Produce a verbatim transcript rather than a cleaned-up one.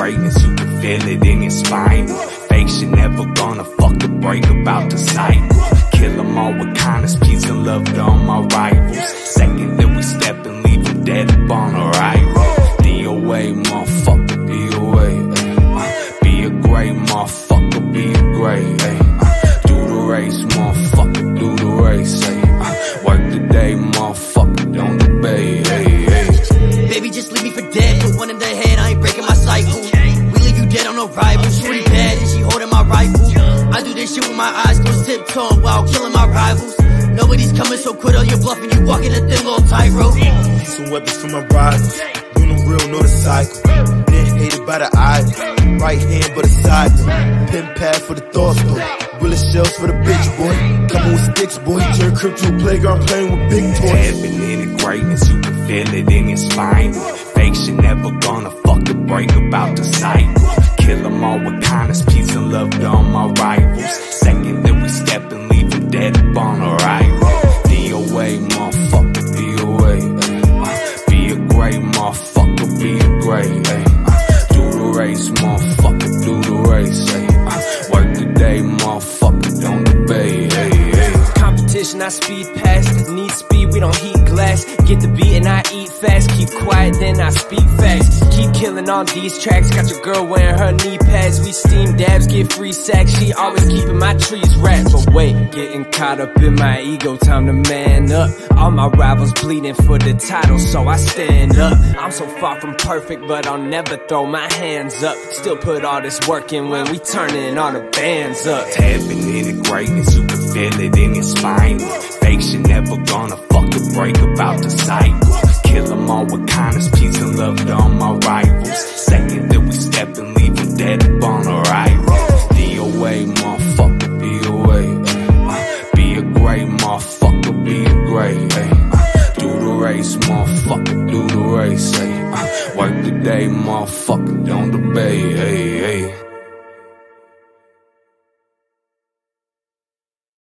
greatness, you can feel it in your spine. Fake shit never gonna fuck the break about the cycle. Kill them all with kindness, peace and love to all my rivals. Second that we step and leave them dead up on arrival. D O A, motherfucker, D O A, uh, be a great motherfucker, be a great, uh, do the race, motherfucker, do the race, uh, work the day, motherfucker, don't debate, ay, ay. Baby, just leave me for dead, put one in the head, I ain't breaking my cycle. We leave you dead on arrival, shorty bad and she holding my rifle. I do this shit with my eyes closed, tiptoeing while killing my rivals. Nobody's coming, so quit all your bluffing, you walking a thin little tightrope. Some weapons for my rivals, doing the real, know the cycle. Been hated by the eye, right hand but a side though. Pen pad for the thoughts though, bullet shells for the bitch boy. Coming with sticks boy, turn crib to a playground playing with big toys. Tapping in the greatness, you can feel it in your spine. Fake shit never gonna fuck the break about the cycle. Kill them all with kindness, peace and love to all my rivals. Second that we step and leave them dead up on arrival. D O A, motherfucker, D O A, uh, be a great motherfucker, be a great, uh, do the race, motherfucker, do the race, uh, work the day, motherfucker, don't debate, ay, ay. Competition, I speed past, need speed, we don't heat glass. Get the beat and I eat fast, keep quiet, then I speak fast. Keep killing on these tracks, got your girl wearing her knee pads. We steam dabs, get free sacks, she always keeping my trees wrapped. But wait, getting caught up in my ego, time to man up. All my rivals bleeding for the title, so I stand up. I'm so far from perfect, but I'll never throw my hands up. Still put all this work in when we turning all the bands up. Tapping in the greatness, you can feel it in your spine. Fake shit never gonna fuck the break about the cycle. Kill them all with kindness, peace and love to all my rivals. Second that we step and leave them dead up on arrival. D O A, motherfucker, D O A, uh, be a great motherfucker, be a great, uh, do the race, motherfucker, do the race, uh, work the day, motherfucker, don't debate, ay, ay.